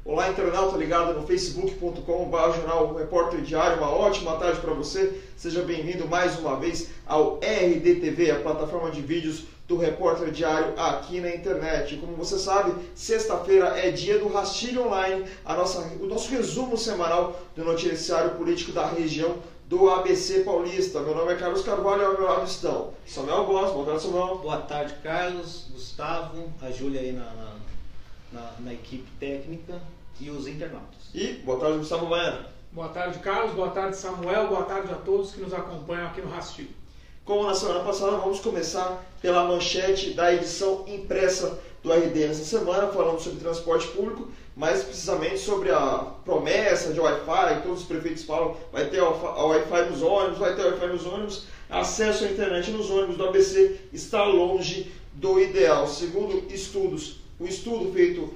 Olá, internauta ligado no facebook.com/, Jornal Repórter Diário. Uma ótima tarde para você. Seja bem-vindo mais uma vez ao RDTV, a plataforma de vídeos do Repórter Diário aqui na internet. Como você sabe, sexta-feira é dia do Rastilho Online, o nosso resumo semanal do noticiário político da região do ABC Paulista. Meu nome é Carlos Carvalho e ao meu lado estão Samuel Gomes. Boa tarde, Samuel. Boa tarde, Carlos, Gustavo, a Júlia aí na equipe técnica e os internautas. E boa tarde, Gustavo Baiano. Boa tarde, Carlos. Boa tarde, Samuel. Boa tarde a todos que nos acompanham aqui no Rastilho. Como na semana passada, vamos começar pela manchete da edição impressa do RD nessa semana, falando sobre transporte público, mais precisamente sobre a promessa de Wi-Fi. Todos os prefeitos falam, vai ter Wi-Fi nos ônibus, vai ter Wi-Fi nos ônibus. Acesso à internet nos ônibus do ABC está longe do ideal. Segundo estudos, o estudo feito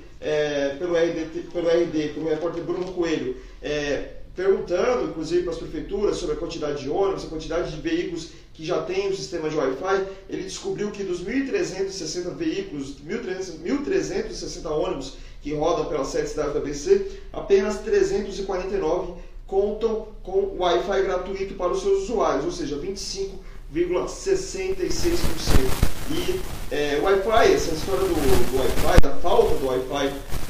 pelo repórter Bruno Coelho, perguntando, inclusive, para as prefeituras sobre a quantidade de ônibus, a quantidade de veículos que já tem o sistema de Wi-Fi, ele descobriu que dos 1.360 veículos, 1.360 ônibus que rodam pelas 7 cidades do ABC, apenas 349 contam com Wi-Fi gratuito para os seus usuários, ou seja, 25,66%. E o Wi-Fi, essa história do Wi-Fi, da falta do Wi-Fi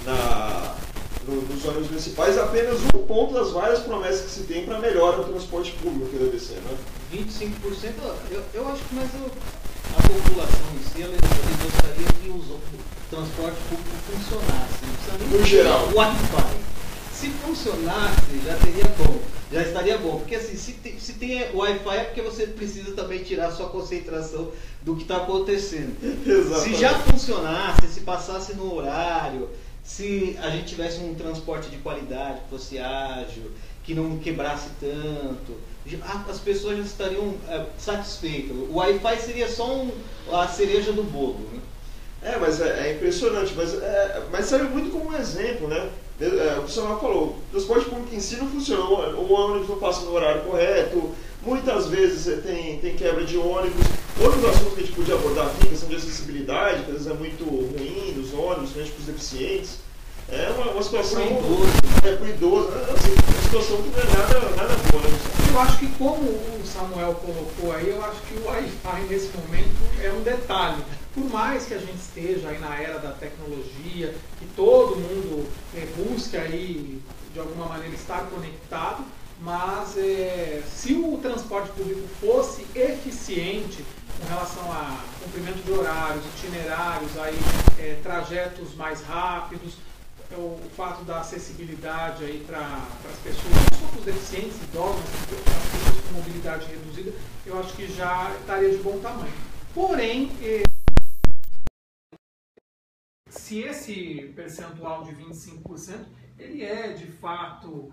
nos ônibus municipais, é apenas um ponto das várias promessas que se tem para melhorar o transporte público aqui do ABC, né? 25%, eu acho que mais a população em si, ela gostaria que o transporte público funcionasse. Não precisa nem no geral. O Wi-Fi. Se funcionasse, já estaria bom. Porque assim, se tem Wi-Fi é porque você precisa também tirar sua concentração do que está acontecendo. Exatamente. Se já funcionasse, se passasse no horário, se a gente tivesse um transporte de qualidade, que fosse ágil, que não quebrasse tanto, as pessoas já estariam satisfeitas. O Wi-Fi seria só a cereja do bolo, né? Mas é impressionante, mas serve muito como um exemplo, né? O que o Samuel falou, o transporte público em si não funciona, o ônibus não passa no horário correto, muitas vezes tem quebra de ônibus. Outros assuntos que a gente podia abordar aqui, questão de acessibilidade, que às vezes é muito ruim dos ônibus, principalmente para os deficientes. É uma situação pro idoso, assim, uma situação que não é nada boa, né? Eu acho que, como o Samuel colocou aí, eu acho que o Wi-Fi nesse momento é um detalhe. Por mais que a gente esteja aí na era da tecnologia, que todo mundo busque aí, de alguma maneira, estar conectado, mas se o transporte público fosse eficiente com relação a cumprimento de horários, itinerários, aí, trajetos mais rápidos, o fato da acessibilidade aí para as pessoas, não só para os deficientes, idosos, mas para as pessoas com mobilidade reduzida, eu acho que já estaria de bom tamanho. Porém, se esse percentual de 25%, ele é de fato,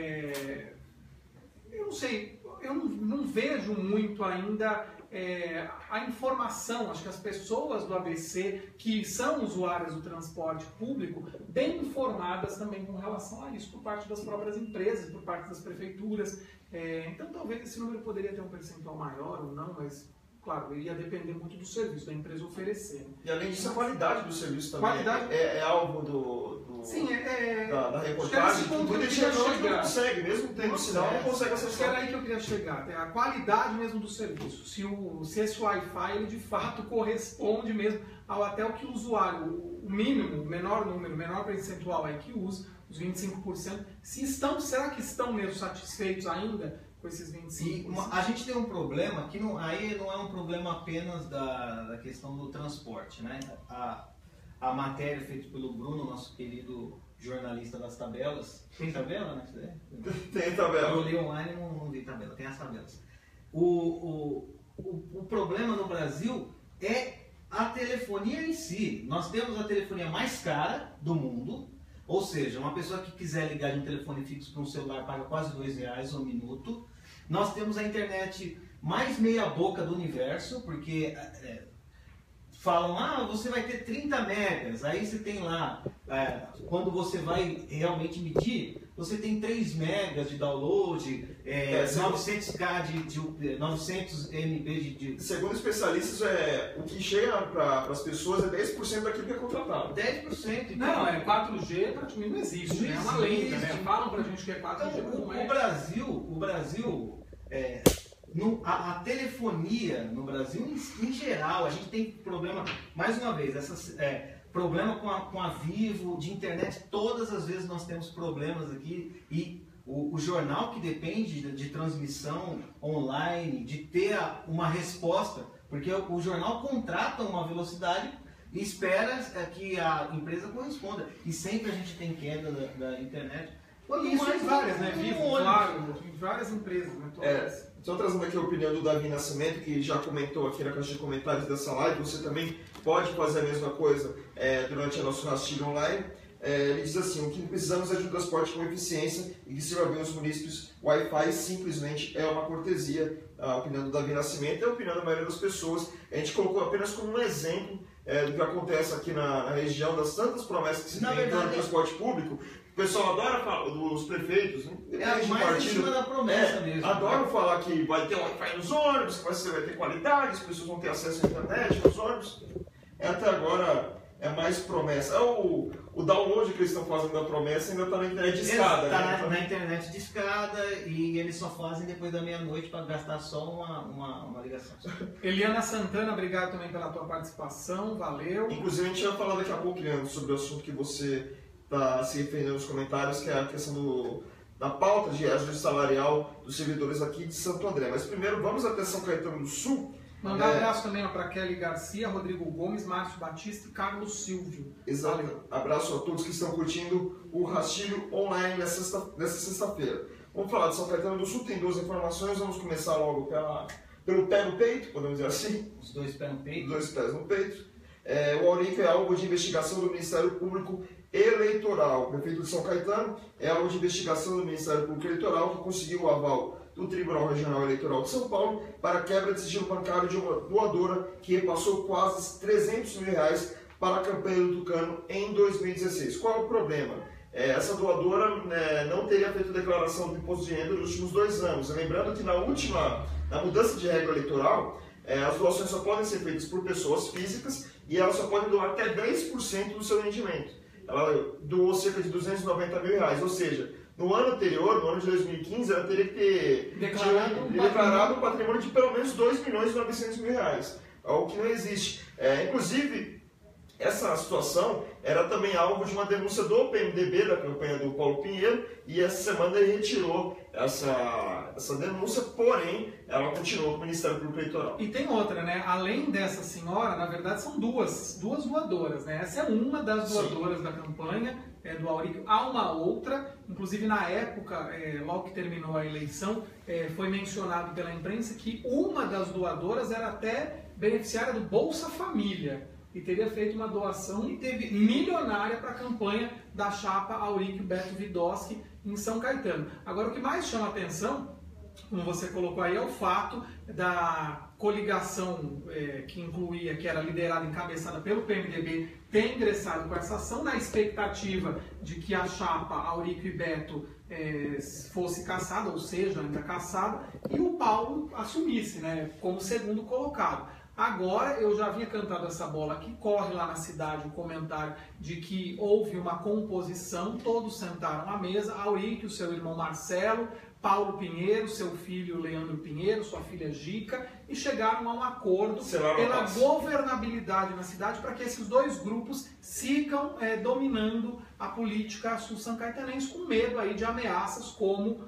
eu não sei, eu não vejo muito ainda a informação. Acho que as pessoas do ABC, que são usuárias do transporte público, bem informadas também com relação a isso, por parte das próprias empresas, por parte das prefeituras. Então talvez esse número poderia ter um percentual maior ou não, mas claro, ia depender muito do serviço, da empresa oferecer. E além disso, a qualidade do serviço também é alvo da reportagem, que muita gente não consegue, mesmo tendo sinal, não consegue acessar. Era aí que eu queria chegar, a qualidade mesmo do serviço. Se esse Wi-Fi, ele de fato corresponde mesmo até o que o usuário, o mínimo, o menor número, o menor percentual aí que usa, os 25%, será que estão mesmo satisfeitos ainda com esses 25%? E a gente tem um problema que aí não é um problema apenas da questão do transporte, né? A matéria feita pelo Bruno, nosso querido jornalista das tabelas. Tem tabela, né? Tem tabela. Eu li online e não vi tabela, tem as tabelas. O problema no Brasil é a telefonia em si. Nós temos a telefonia mais cara do mundo, ou seja, uma pessoa que quiser ligar de um telefone fixo para um celular paga quase R$2 um minuto. Nós temos a internet mais meia boca do universo, porque falam, você vai ter 30 megas, aí você tem lá, quando você vai realmente medir, você tem 3 megas de download, 900 MB de... Segundo especialistas, o que chega para as pessoas é 10% daquilo que é contratado. 10%. Então, não, 4G praticamente não existe, é uma lenda, né? Falam pra gente que é 4G, então, não é. O Brasil a telefonia no Brasil, em geral, a gente tem problema, mais uma vez, problema com a Vivo, de internet, todas as vezes nós temos problemas aqui, e o jornal que depende de transmissão online, de ter uma resposta, porque o jornal contrata uma velocidade e espera que a empresa corresponda, e sempre a gente tem queda da internet. E isso em várias, né? Vivo, claro, em várias empresas, né? Estou trazendo aqui a opinião do Davi Nascimento, que já comentou aqui na caixa de comentários dessa live. Você também pode fazer a mesma coisa durante o nosso rastilho online. Ele diz assim: o que precisamos é de um transporte com eficiência e que sirva bem os munícipes. Wi-Fi simplesmente é uma cortesia. A opinião do Davi Nascimento é a opinião da maioria das pessoas. A gente colocou apenas como um exemplo do que acontece aqui na região, das tantas promessas que se tem no transporte público. O pessoal adora falar dos prefeitos, né? Mais em cima da promessa mesmo. Adoram falar que vai ter Wi-Fi nos ônibus, que você vai ter qualidade, as pessoas vão ter acesso à internet nos ônibus. Até agora é mais promessa. O download que eles estão fazendo da promessa ainda está na internet de escada. Está na internet de escada e eles só fazem depois da meia-noite para gastar só uma ligação. Eliana Santana, obrigado também pela tua participação, valeu. Inclusive a gente vai falar daqui a pouco, Leandro, sobre o assunto que você está se referindo nos comentários, que é a questão da pauta de ajuste salarial dos servidores aqui de Santo André. Mas primeiro vamos até São Caetano do Sul. Mandar um abraço também para Kelly Garcia, Rodrigo Gomes, Márcio Batista e Carlos Silvio. Exato. Valeu. Abraço a todos que estão curtindo o rastilho online nessa sexta-feira. Vamos falar de São Caetano do Sul, tem 2 informações. Vamos começar logo pelo pé no peito, podemos dizer assim. Os 2 pés no peito. 2 pés no peito. O Aurico é alvo de investigação do Ministério Público Eleitoral. O prefeito de São Caetano é alvo de investigação do Ministério Público Eleitoral, que conseguiu o aval do Tribunal Regional Eleitoral de São Paulo para a quebra de sigilo bancário de uma doadora que repassou quase R$300 mil para a campanha do Tucano em 2016. Qual é o problema? Essa doadora não teria feito declaração do imposto de renda nos últimos 2 anos. Lembrando que na mudança de regra eleitoral, as doações só podem ser feitas por pessoas físicas e elas só podem doar até 10% do seu rendimento. Ela doou cerca de R$290 mil, ou seja, no ano anterior, no ano de 2015, ela teria que ter declarado um patrimônio de pelo menos R$2.900.000, algo que não existe. Inclusive, essa situação era também alvo de uma denúncia do PMDB, da campanha do Paulo Pinheiro, e essa semana ele retirou essa denúncia, porém, ela continuou com o Ministério Público Eleitoral. E tem outra, né? Além dessa senhora, na verdade são duas doadoras, né? Essa é uma das doadoras da campanha do Aurico. Há uma outra, inclusive na época, logo que terminou a eleição, foi mencionado pela imprensa que uma das doadoras era até beneficiária do Bolsa Família e teria feito uma doação milionária para a campanha da chapa Aurico Beto Vidosky em São Caetano. Agora, o que mais chama a atenção, como você colocou aí, é o fato da coligação que era liderada, encabeçada pelo PMDB, ter ingressado com essa ação na expectativa de que a chapa Aurico e Beto fosse cassada, ou seja, ainda cassada, e o Paulo assumisse, né, como segundo colocado. Agora, eu já havia cantado essa bola aqui, corre lá na cidade o comentário de que houve uma composição, todos sentaram à mesa, Aurico, o seu irmão Marcelo, Paulo Pinheiro, seu filho Leandro Pinheiro, sua filha Gica, e chegaram a um acordo pela governabilidade na cidade para que esses 2 grupos sigam dominando a política sul-sancaetanense com medo aí de ameaças como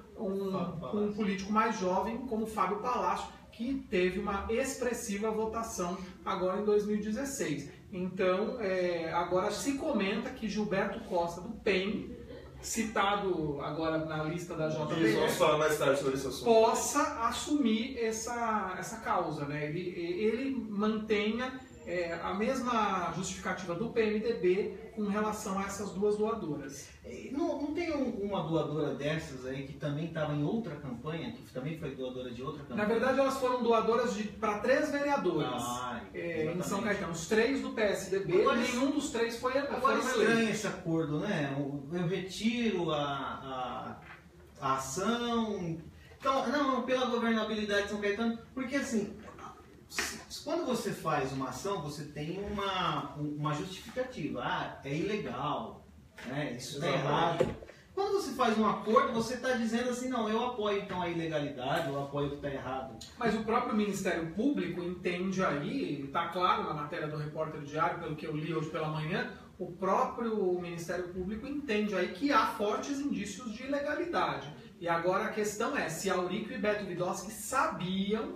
um político mais jovem como Fábio Palácio, que teve uma expressiva votação agora em 2016. Então, agora se comenta que Gilberto Costa do PEN, citado agora na lista da JBS, vamos falar mais tarde sobre esse assunto, possa assumir essa causa, né? Ele mantenha a mesma justificativa do PMDB com relação a essas duas doadoras. Não tem uma doadora dessas aí que também estava em outra campanha, que também foi doadora de outra campanha? Na verdade, elas foram doadoras para 3 vereadores em São Caetano. Os 3 do PSDB, agora, nenhum dos 3 foi eleitos. Agora estranho esse acordo, né? Eu retiro a ação... Então, não, pela governabilidade de São Caetano, porque assim... Quando você faz uma ação, você tem uma justificativa. É ilegal, né? Isso está errado. Quando você faz um acordo, você está dizendo assim, não, eu apoio então a ilegalidade, eu apoio o que está errado. Mas o próprio Ministério Público entende aí, está claro na matéria do Repórter Diário, pelo que eu li hoje pela manhã, o próprio Ministério Público entende aí que há fortes indícios de ilegalidade. E agora a questão é se Aurico e Beto Widowski sabiam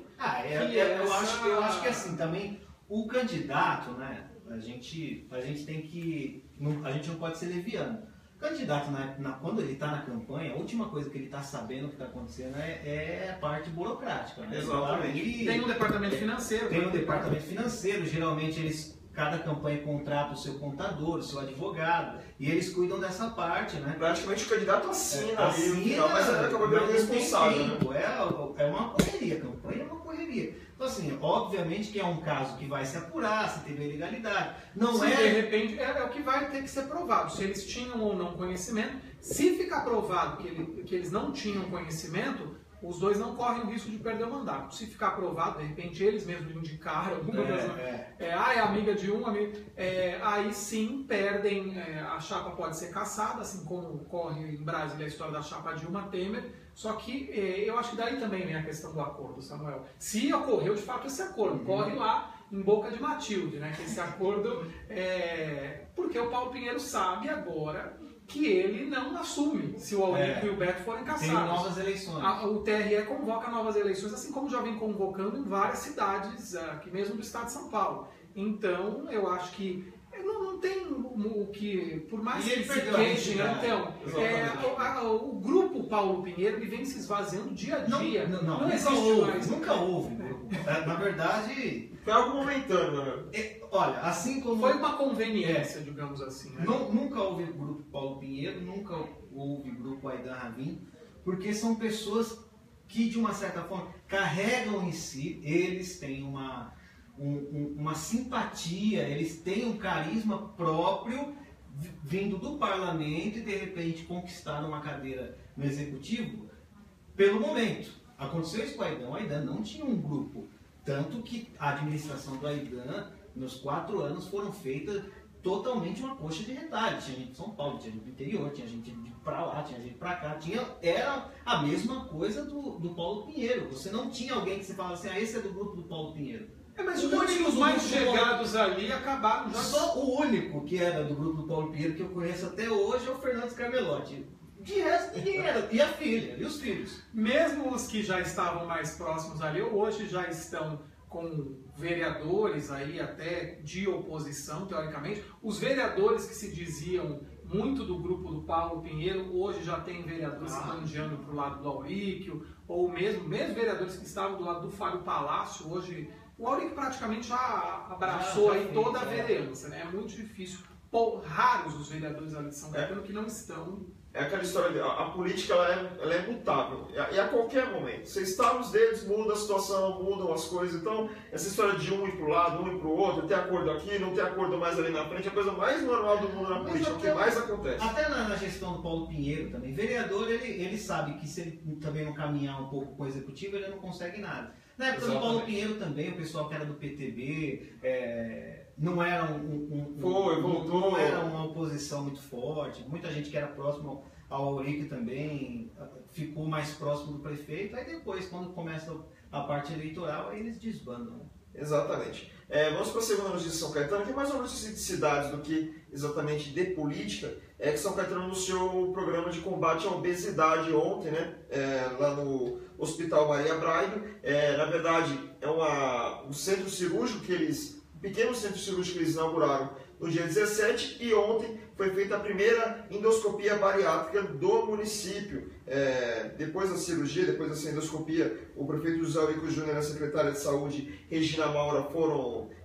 eu acho que assim, também o candidato, né, a gente tem que... a gente não pode ser leviano. O candidato, quando ele está na campanha, a última coisa que ele está sabendo que está acontecendo é a parte burocrática. Né? Exatamente. Tem um departamento financeiro. Tem um departamento financeiro, geralmente cada campanha contrata o seu contador, o seu advogado, e eles cuidam dessa parte, né? Praticamente o candidato assina, mas ele acaba virando responsável. Né? É uma correria, a campanha é uma correria. Então assim, obviamente que é um caso que vai se apurar, se teve ilegalidade. De repente, é o que vai ter que ser provado, se eles tinham ou não conhecimento. Se ficar provado que eles não tinham conhecimento, os dois não correm o risco de perder o mandato. Se ficar provado, de repente eles mesmos indicaram alguma coisa, é amiga de um, aí sim perdem, a chapa pode ser cassada, assim como ocorre em Brasília a história da chapa Dilma Temer, só que eu acho que daí também vem a questão do acordo, Samuel. Se ocorreu de fato esse acordo, corre lá em boca de Matilde, né, que esse acordo porque o Paulo Pinheiro sabe agora que ele não assume se o Aurico e o Beto forem cassados. Tem novas eleições. O TRE convoca novas eleições, assim como já vem convocando em várias cidades, aqui mesmo do estado de São Paulo. Então, eu acho que não tem o que, por mais que ele se queixe, o grupo Paulo Pinheiro ele vem se esvaziando dia a dia. Não existe mais. Nunca houve. Na verdade... Foi algo momentâneo, né? Olha, assim como... Foi uma conveniência, digamos assim. Né? Nunca houve grupo Paulo Pinheiro, nunca houve grupo Aïdan Ravin, porque são pessoas que, de uma certa forma, carregam em si, eles têm uma simpatia, eles têm um carisma próprio, vindo do parlamento e, de repente, conquistaram uma cadeira no executivo pelo momento. Aconteceu isso com o Aïdan. O Aïdan não tinha um grupo. Tanto que a administração do Aïdan, nos 4 anos, foram feitas totalmente uma coxa de retalho. Tinha gente de São Paulo, tinha gente do interior, tinha gente de pra lá, tinha gente pra cá. Era a mesma coisa do Paulo Pinheiro. Você não tinha alguém que você falava assim, esse é do grupo do Paulo Pinheiro. Mas os únicos mais chegados ali acabaram já... Só o único que era do grupo do Paulo Pinheiro, que eu conheço até hoje, é o Fernando Carmelotti. De resto, ninguém era. E a filha, e os filhos. Mesmo os que já estavam mais próximos ali, hoje já estão com vereadores aí até de oposição, teoricamente. Os vereadores que se diziam muito do grupo do Paulo Pinheiro, hoje já tem vereadores se bandeando para o lado do Aurico, ou mesmo vereadores que estavam do lado do Fábio Palácio, hoje... O Aurico praticamente já abraçou aí toda a vereança, né? É muito difícil. Raros os vereadores ali de São Caetano que não estão... É aquela história, a política ela é mutável, e a qualquer momento. Você estala os dedos, muda a situação, mudam as coisas. Então, essa história de um ir para o lado, um ir para o outro, ter acordo aqui, não ter acordo mais ali na frente, é a coisa mais normal do mundo na política, o que mais acontece. Até na gestão do Paulo Pinheiro também. Vereador, ele sabe que se ele também não caminhar um pouco com o executivo, ele não consegue nada. Na época do Paulo Pinheiro também, o pessoal que era do PTB, não era não era uma oposição muito forte. Muita gente que era próximo ao Aurico também ficou mais próximo do prefeito. Aí depois, quando começa a parte eleitoral, aí eles desbandam. Exatamente. Vamos para a segunda notícia de São Caetano, que é mais uma notícia de cidades do que exatamente de política. É que São Caetano anunciou o programa de combate à obesidade ontem, né? Lá no Hospital Maria Braga. Na verdade, é um centro cirúrgico um pequeno centro cirúrgico que eles inauguraram no dia 17 e ontem foi feita a primeira endoscopia bariátrica do município. Depois da cirurgia, depois dessa endoscopia, o prefeito José Aurico Júnior e a secretária de Saúde, Regina Maura, foram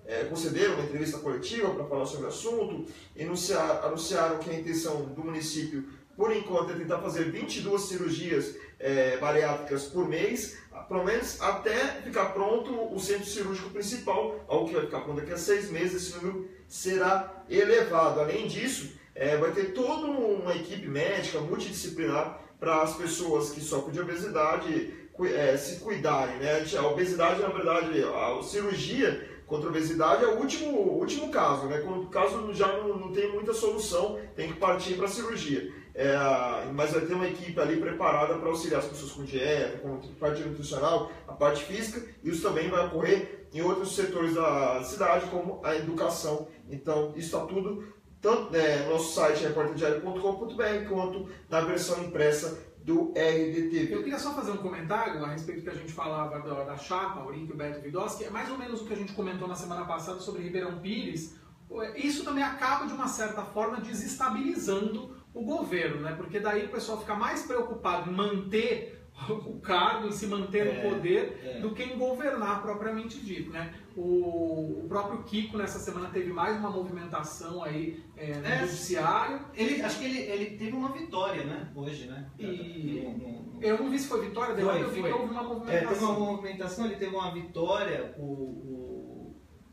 concederam uma entrevista coletiva para falar sobre o assunto, anunciaram que a intenção do município, por enquanto, é tentar fazer 22 cirurgias bariátricas por mês, pelo menos até ficar pronto o centro cirúrgico principal, algo que vai ficar pronto daqui a 6 meses, esse número será elevado. Além disso, vai ter toda uma equipe médica multidisciplinar para as pessoas que sofrem de obesidade se cuidarem, né? A obesidade, na verdade, a cirurgia contra a obesidade é o último caso, né? Quando o caso já não tem muita solução, tem que partir para a cirurgia. Mas vai ter uma equipe ali preparada para auxiliar as pessoas com dieta, com a parte nutricional, a parte física, e isso também vai ocorrer em outros setores da cidade, como a educação. Então, isso está tudo tanto no nosso site reporterdiario.com.br, quanto na versão impressa do RDTV. Eu queria só fazer um comentário a respeito do que a gente falava da chapa, Auríquio, Beto e Vidosky, é mais ou menos o que a gente comentou na semana passada sobre Ribeirão Pires. Isso também acaba, de uma certa forma, desestabilizando o governo, né? Porque daí o pessoal fica mais preocupado em manter o cargo, em se manter no poder, do que em governar propriamente dito, né? O próprio Kiko nessa semana teve mais uma movimentação aí no judiciário. Acho que ele teve uma vitória, né? Hoje, né? Eu não vi se foi vitória dele, eu vi que houve uma movimentação. Teve uma movimentação, ele teve uma vitória, o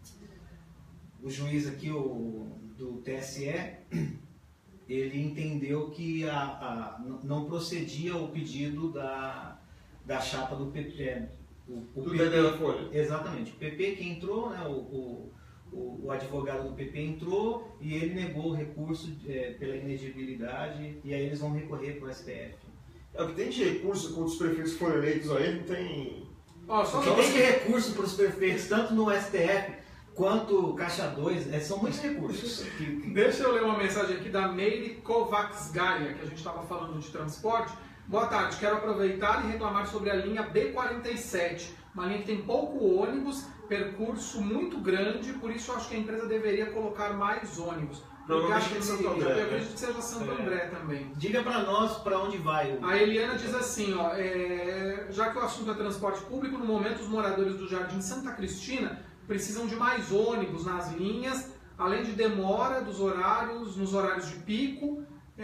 juiz aqui, do TSE, ele entendeu que não procedia o pedido da chapa do PP. O PP da Folha. Exatamente. O PP que entrou, né, o advogado do PP entrou e ele negou o recurso pela inegibilidade, e aí eles vão recorrer para o STF. O que tem de recurso quando os prefeitos foram eleitos aí, não tem... Só que tem de recurso para os prefeitos, tanto no STF quanto Caixa 2, são muitos recursos. Deixa eu ler uma mensagem aqui da Meire Kovacsgaia, que a gente estava falando de transporte. Boa tarde, quero aproveitar e reclamar sobre a linha B47, uma linha que tem pouco ônibus, percurso muito grande, por isso eu acho que a empresa deveria colocar mais ônibus. Provavelmente de Santo André. Eu acredito que seja Santo André também. Diga para nós para onde vai. A Eliana diz assim, já que o assunto é transporte público, no momento os moradores do Jardim Santa Cristina precisam de mais ônibus nas linhas, além de demora nos horários de pico.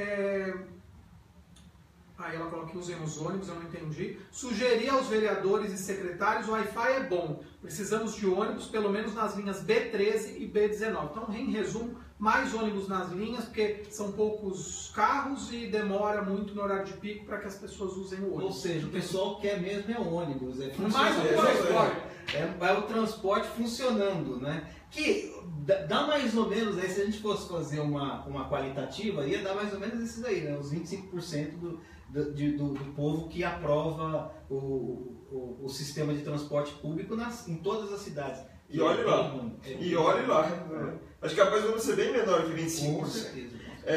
Aí ela falou que usem os ônibus, eu não entendi. Sugerir aos vereadores e secretários, o Wi-Fi é bom. Precisamos de ônibus, pelo menos nas linhas B13 e B19. Então, em resumo, mais ônibus nas linhas, porque são poucos carros e demora muito no horário de pico para que as pessoas usem o ônibus. Ou seja, o pessoal quer mesmo é ônibus. Mais um transporte. É o transporte funcionando, né? Que dá mais ou menos, aí, se a gente fosse fazer uma qualitativa, ia dar mais ou menos esses aí, né? Os 25% do povo que aprova o sistema de transporte público em todas as cidades. E olhe lá. Acho que a coisa vai ser bem menor que 25%. Com certeza.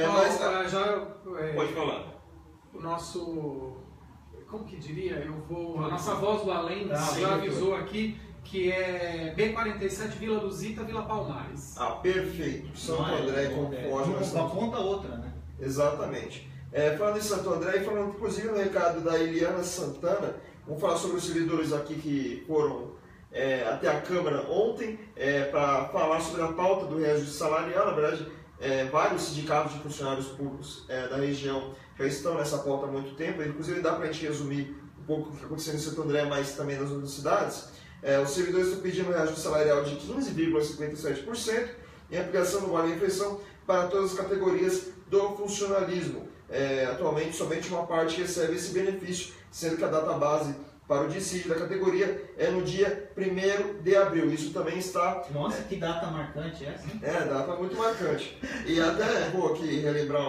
Pode falar. O nosso... Como que diria? A nossa voz do além já avisou aqui que é B47, Vila Luzita, Vila Palmares. Perfeito. Santo André conforme. Uma ponta outra, né? Exatamente. Falando em Santo André, e falando inclusive no recado da Eliana Santana, vamos falar sobre os servidores aqui que foram até a Câmara ontem para falar sobre a pauta do reajuste salarial. Na verdade, vários sindicatos de funcionários públicos da região já estão nessa pauta há muito tempo. Inclusive dá para a gente resumir um pouco o que aconteceu em Santo André, mas também nas outras cidades. Os servidores estão pedindo um reajuste salarial de 15,57% em aplicação do vale-refeição para todas as categorias do funcionalismo. Atualmente, somente uma parte recebe esse benefício, sendo que a data base para o dissídio da categoria é no dia 1º de abril. Isso também está... Nossa, que data marcante essa? Data muito marcante. E até vou aqui relembrar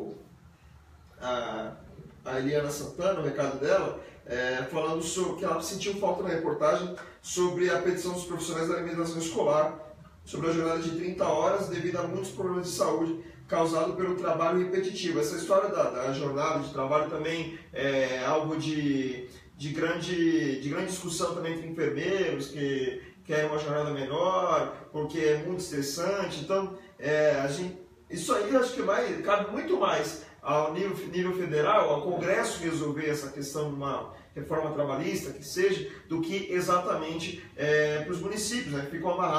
a Eliana Santana, o recado dela, falando sobre que ela sentiu falta na reportagem sobre a petição dos profissionais da alimentação escolar, sobre a jornada de 30 horas devido a muitos problemas de saúde causado pelo trabalho repetitivo. Essa história da jornada de trabalho também é algo de grande discussão também entre enfermeiros que querem uma jornada menor, porque é muito estressante. Então, isso aí eu acho que cabe muito mais ao nível federal, ao Congresso resolver essa questão de uma reforma trabalhista, que seja, do que exatamente para os municípios, né, que ficam amarrados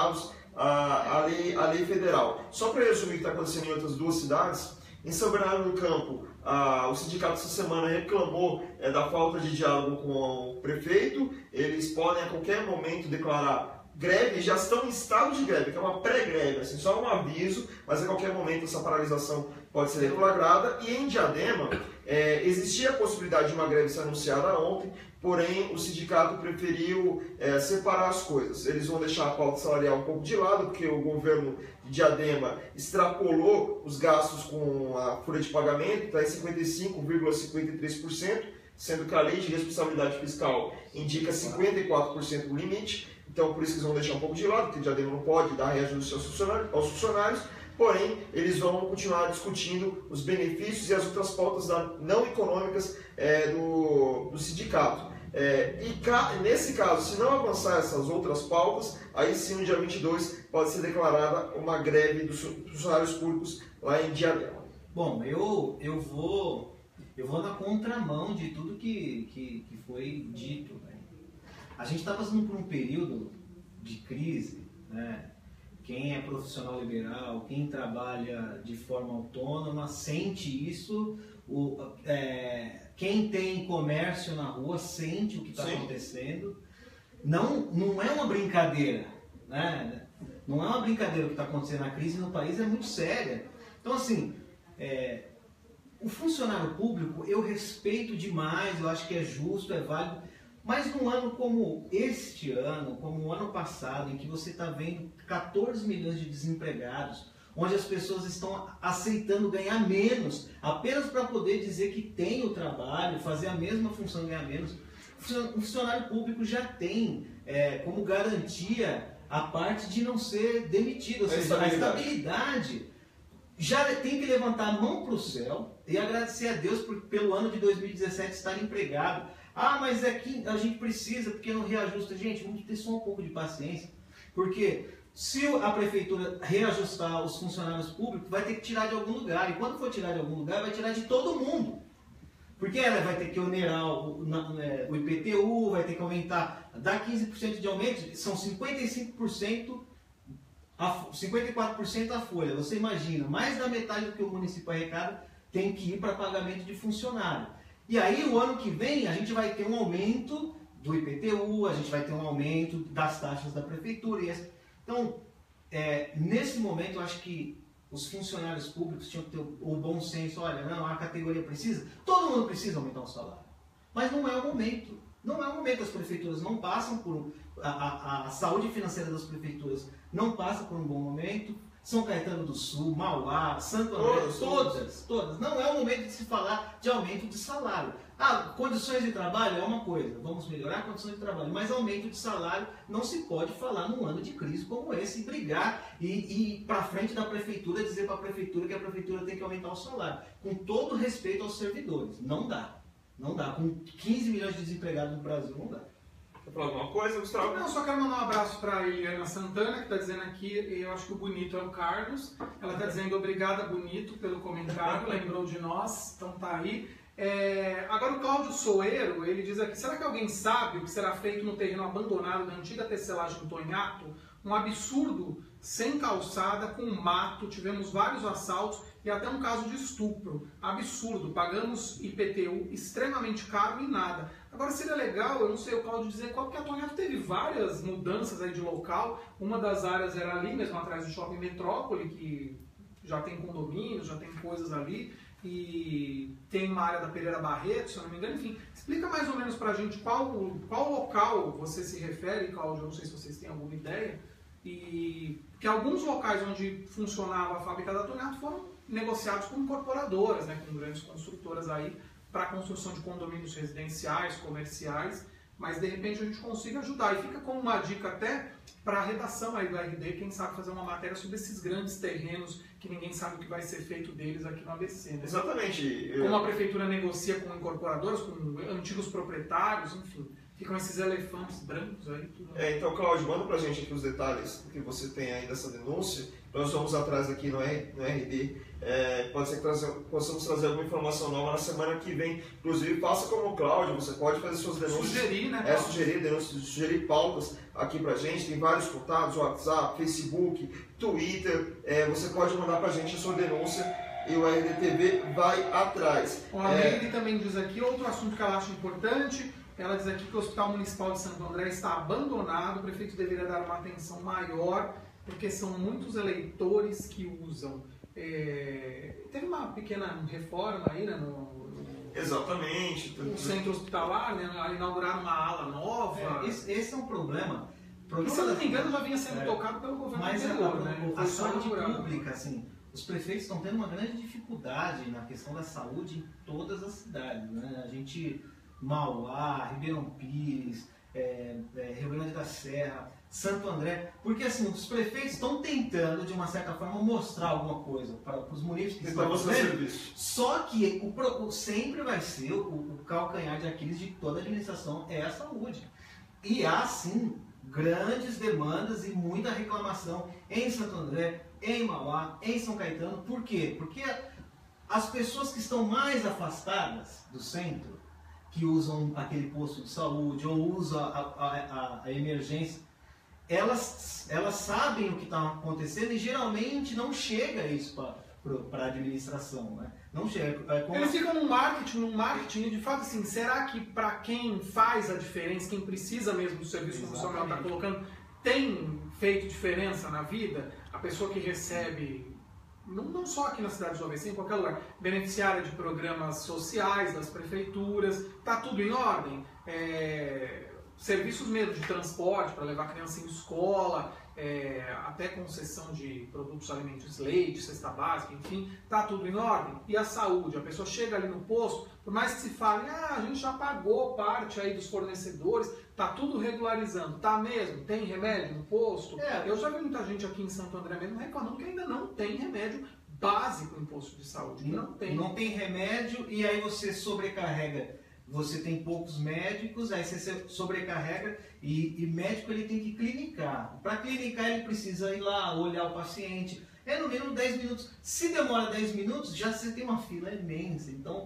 a lei federal. Só para resumir o que está acontecendo em outras duas cidades, em São Bernardo do Campo, o sindicato essa semana reclamou da falta de diálogo com o prefeito. Eles podem a qualquer momento declarar greve, já estão em estado de greve, que é uma pré-greve, assim, só um aviso, mas a qualquer momento essa paralisação pode ser deflagrada. E em Diadema, existia a possibilidade de uma greve ser anunciada ontem, porém o sindicato preferiu separar as coisas. Eles vão deixar a pauta salarial um pouco de lado, porque o governo de Diadema extrapolou os gastos com a folha de pagamento, está em 55,53%, sendo que a lei de responsabilidade fiscal indica 54% o limite. Então, por isso que eles vão deixar um pouco de lado, porque o Diadema não pode dar reajuste aos funcionários, porém, eles vão continuar discutindo os benefícios e as outras pautas não econômicas do sindicato. E nesse caso, se não avançar essas outras pautas, aí sim, no dia 22, pode ser declarada uma greve dos funcionários públicos lá em Diadema. Bom, eu vou na contramão de tudo que foi dito, né? A gente está passando por um período de crise, né? Quem é profissional liberal, quem trabalha de forma autônoma, sente isso. Quem tem comércio na rua sente o que está acontecendo. Não é uma brincadeira, né? Não é uma brincadeira o que está acontecendo. A crise no país é muito séria. Então, assim, o funcionário público eu respeito demais, eu acho que é justo, é válido. Mas num ano como este ano, como o ano passado, em que você está vendo 14 milhões de desempregados, onde as pessoas estão aceitando ganhar menos, apenas para poder dizer que tem o trabalho, fazer a mesma função e ganhar menos, o funcionário público já tem como garantia a parte de não ser demitido, ou seja, a estabilidade. Já tem que levantar a mão para o céu e agradecer a Deus pelo ano de 2017 estar empregado. Mas é que a gente precisa, porque não reajusta. Gente, vamos ter só um pouco de paciência, porque se a prefeitura reajustar os funcionários públicos, vai ter que tirar de algum lugar, e quando for tirar de algum lugar, vai tirar de todo mundo, porque ela vai ter que onerar o IPTU, vai ter que aumentar, dá 15% de aumento, são 55%, 54% a folha. Você imagina, mais da metade do que o município arrecada tem que ir para pagamento de funcionário. E aí, o ano que vem, a gente vai ter um aumento do IPTU, a gente vai ter um aumento das taxas da prefeitura. Então, nesse momento, eu acho que os funcionários públicos tinham que ter o bom senso. Olha, não, a categoria precisa, todo mundo precisa aumentar o salário. Mas não é o momento. Não é o momento. As prefeituras não passam por... A saúde financeira das prefeituras não passa por um bom momento. São Caetano do Sul, Mauá, Santo André, todas. Não é o momento de se falar de aumento de salário. Condições de trabalho é uma coisa, vamos melhorar condições de trabalho, mas aumento de salário não se pode falar num ano de crise como esse, e brigar e ir para frente da prefeitura, dizer para a prefeitura que a prefeitura tem que aumentar o salário. Com todo respeito aos servidores, não dá. Não dá. Com 15 milhões de desempregados no Brasil, não dá. Quer falar alguma coisa, Gustavo? Não, só quero mandar um abraço para a Eliana Santana, que está dizendo aqui, eu acho que o bonito é o Carlos. Ela está dizendo obrigada, bonito, pelo comentário, lembrou de nós, então tá aí. Agora o Cláudio Soeiro, ele diz aqui, será que alguém sabe o que será feito no terreno abandonado da antiga tecelagem Tonhato? Um absurdo, sem calçada, com mato, tivemos vários assaltos e até um caso de estupro. Absurdo, pagamos IPTU extremamente caro e nada. Agora seria legal, eu não sei, o Cláudio dizer qual, porque a Tonhato teve várias mudanças aí de local. Uma das áreas era ali mesmo atrás do Shopping Metrópole, que já tem condomínios, já tem coisas ali. E tem uma área da Pereira Barreto, se eu não me engano, enfim. Explica mais ou menos pra gente qual local você se refere, Cláudio, eu não sei se vocês têm alguma ideia. E que alguns locais onde funcionava a fábrica da Tonhato foram negociados com incorporadoras, né, com grandes construtoras aí, para a construção de condomínios residenciais, comerciais, mas de repente a gente consiga ajudar. E fica como uma dica até para a redação aí do RD, quem sabe fazer uma matéria sobre esses grandes terrenos que ninguém sabe o que vai ser feito deles aqui no ABC. Né? Exatamente. Como a prefeitura negocia com incorporadoras, com antigos proprietários, enfim. ficam esses elefantes brancos aí. Tudo. Então, Cláudio, manda pra gente aqui os detalhes que você tem aí dessa denúncia. Nós vamos atrás aqui no RD. Pode ser que possamos trazer alguma informação nova na semana que vem. Inclusive, faça como o Cláudio, você pode fazer suas denúncias. Sugerir, né? Sugerir denúncias, sugerir pautas aqui pra gente. Tem vários contatos, WhatsApp, Facebook, Twitter. Você pode mandar pra gente a sua denúncia e o RDTV vai atrás. A Meire também diz aqui, outro assunto que ela acha importante, ela diz aqui que o Hospital Municipal de Santo André está abandonado, o prefeito deveria dar uma atenção maior, porque são muitos eleitores que usam. Teve uma pequena reforma aí, né, Exatamente. No centro hospitalar, né, inauguraram uma ala nova. Esse é um problema. Se eu não me engano, já vinha sendo tocado pelo governo anterior, né? A saúde pública, assim, os prefeitos estão tendo uma grande dificuldade na questão da saúde em todas as cidades, né? A gente, Mauá, Ribeirão Pires, Rio Grande da Serra, Santo André, porque assim, os prefeitos estão tentando, de uma certa forma, mostrar alguma coisa para os munícipes que estão fazendo, só que sempre vai ser o calcanhar de Aquiles de toda a administração é a saúde. E há, sim, grandes demandas e muita reclamação em Santo André, em Mauá, em São Caetano. Por quê? Porque as pessoas que estão mais afastadas do centro, que usam aquele posto de saúde ou usam a emergência, elas sabem o que está acontecendo e geralmente não chega isso para a administração, né? Não chega. Eles ficam num marketing de fato assim, será que para quem faz a diferença, quem precisa mesmo do serviço, como o Samuel está colocando, tem feito diferença na vida? A pessoa que recebe, não só aqui na cidade de Jovem, em qualquer lugar, beneficiária de programas sociais das prefeituras, está tudo em ordem? Serviços mesmo de transporte para levar a criança em escola, até concessão de produtos alimentícios, leite, cesta básica, enfim, está tudo em ordem. E a saúde? A pessoa chega ali no posto, por mais que se fale, a gente já pagou parte aí dos fornecedores, está tudo regularizando, tá mesmo? Tem remédio no posto? Eu já vi muita gente aqui em Santo André mesmo reclamando que ainda não tem remédio básico em posto de saúde. Não tem remédio e aí você sobrecarrega. Você tem poucos médicos, aí você sobrecarrega e médico ele tem que clinicar. Para clinicar ele precisa ir lá, olhar o paciente. No mínimo 10 minutos. Se demora 10 minutos, já você tem uma fila imensa. Então,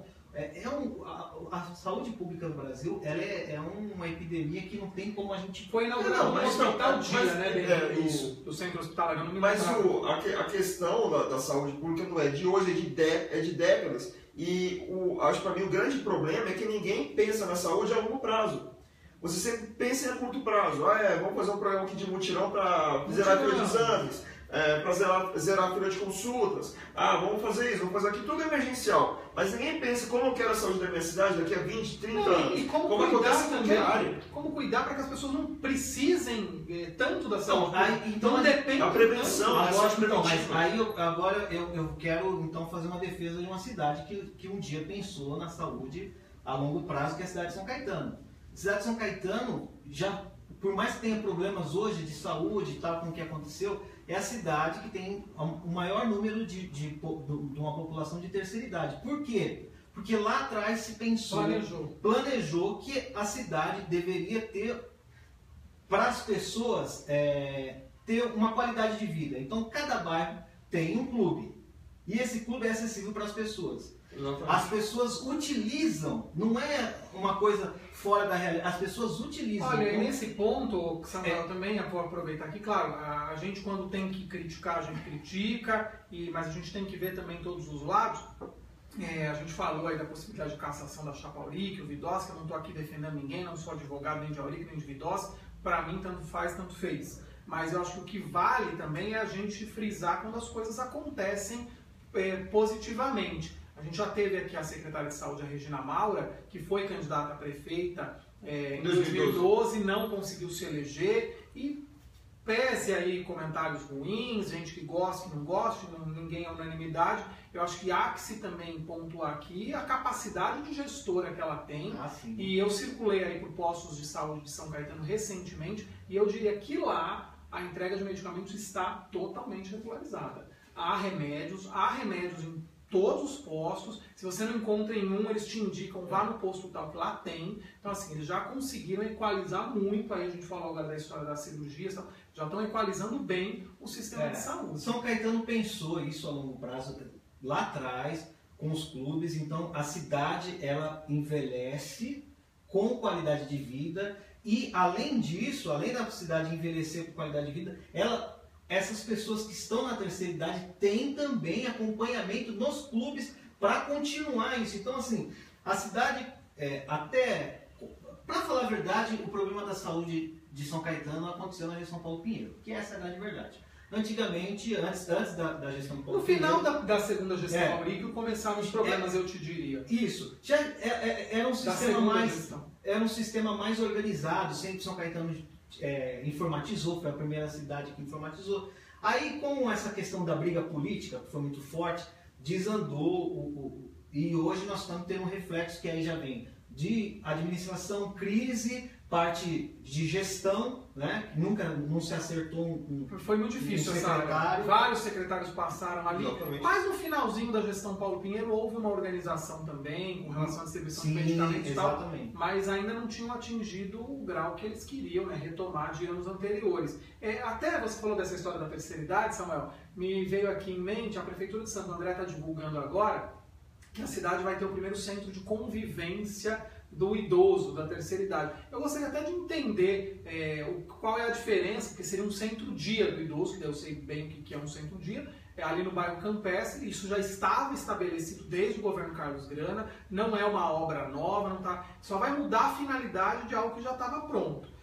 a saúde pública no Brasil ela é uma epidemia que não tem como a gente... Foi inaugurado um hospital do centro hospitalar. Mas a questão da saúde pública não é de hoje, é de décadas. E acho que para mim o grande problema é que ninguém pensa na saúde a longo prazo. Você sempre pensa a curto prazo. Vamos fazer um programa aqui de mutirão para zerar a fila de exames, para zerar a fila de consultas. Vamos fazer isso, vamos fazer aquilo, tudo emergencial. Mas ninguém pensa como eu quero a saúde da minha cidade daqui a 20, 30 anos. E como cuidar também, como cuidar para que as pessoas não precisem tanto da saúde. Então depende da prevenção. Agora eu quero então fazer uma defesa de uma cidade que um dia pensou na saúde a longo prazo, que é a cidade de São Caetano. A cidade de São Caetano, por mais que tenha problemas hoje de saúde e tal, com o que aconteceu, é a cidade que tem o maior número de uma população de terceira idade. Por quê? Porque lá atrás se pensou, planejou que a cidade deveria ter, para as pessoas, ter uma qualidade de vida. Então, cada bairro tem um clube. E esse clube é acessível para as pessoas. Exatamente. As pessoas utilizam, não é uma coisa fora da realidade, as pessoas utilizam. Olha, e nesse ponto, Samuel, também vou aproveitar aqui, claro, a gente quando tem que criticar, a gente critica, mas a gente tem que ver também todos os lados. A gente falou aí da possibilidade de cassação da chapa Auric, o Vidosca, eu não estou aqui defendendo ninguém, não sou advogado nem de Auric nem de Vidosca, para mim tanto faz, tanto fez. Mas eu acho que o que vale também é a gente frisar quando as coisas acontecem positivamente. A gente já teve aqui a secretária de saúde, a Regina Maura, que foi candidata a prefeita em 2012, não conseguiu se eleger e pese aí comentários ruins, gente que gosta, que não gosta, ninguém é unanimidade, eu acho que há que se também pontuar aqui a capacidade de gestora que ela tem. E eu circulei aí por postos de saúde de São Caetano recentemente e eu diria que lá a entrega de medicamentos está totalmente regularizada. Há remédios em todos os postos. Se você não encontra em um, eles te indicam, vá no posto tal, que lá tem. Então, assim, eles já conseguiram equalizar muito. Aí a gente falou agora da história das cirurgias, já estão equalizando bem o sistema de saúde. São Caetano pensou isso a longo prazo lá atrás com os clubes. Então, a cidade ela envelhece com qualidade de vida e, além disso, além da cidade envelhecer com qualidade de vida, essas pessoas que estão na terceira idade têm também acompanhamento nos clubes para continuar isso. Então, assim, a cidade, para falar a verdade, o problema da saúde de São Caetano aconteceu na gestão Paulo Pinheiro, que essa é a grande verdade. Antigamente, antes da gestão Paulo Pinheiro... No final da segunda gestão Aurigio começaram os problemas, eu te diria. Isso. Já era um sistema mais organizado, sempre São Caetano informatizou, foi a primeira cidade que informatizou. Aí, com essa questão da briga política, que foi muito forte, desandou, e hoje nós estamos tendo um reflexo que aí já vem de administração, crise, parte de gestão, né? Não se acertou foi muito difícil secretário. Vários secretários passaram ali. Exatamente. Mas no finalzinho da gestão Paulo Pinheiro houve uma organização também com relação à distribuição de medicamentos e tal, mas ainda não tinham atingido o grau que eles queriam, né? Retomar de anos anteriores. Até você falou dessa história da terceira idade, Samuel, me veio aqui em mente, a Prefeitura de Santo André está divulgando agora que a cidade vai ter o primeiro centro de convivência do idoso, da terceira idade. Eu gostaria até de entender qual é a diferença, porque seria um centro-dia do idoso, que eu sei bem o que é um centro-dia, ali no bairro Campestre. Isso já estava estabelecido desde o governo Carlos Grana, não é uma obra nova, não tá, só vai mudar a finalidade de algo que já estava pronto.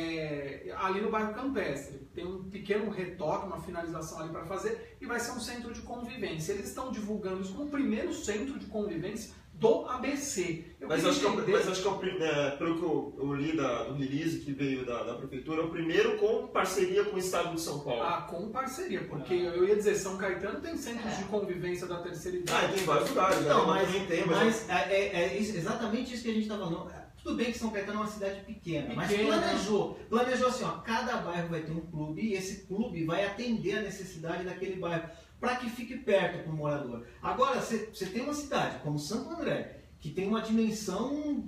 Ali no bairro Campestre tem um pequeno retoque, uma finalização ali para fazer, e vai ser um centro de convivência. Eles estão divulgando isso como o primeiro centro de convivência do ABC. Mas acho que pelo que eu li do release que veio da prefeitura, é o primeiro com parceria com o estado de São Paulo. Com parceria, porque eu ia dizer, São Caetano tem centros de convivência da terceira idade. Tem vários lugares. Não, mas é exatamente isso que a gente está falando. Tudo bem que São Caetano é uma cidade pequena, mas planejou assim, cada bairro vai ter um clube e esse clube vai atender a necessidade daquele bairro, para que fique perto para o morador. Agora, você tem uma cidade como Santo André, que tem uma dimensão,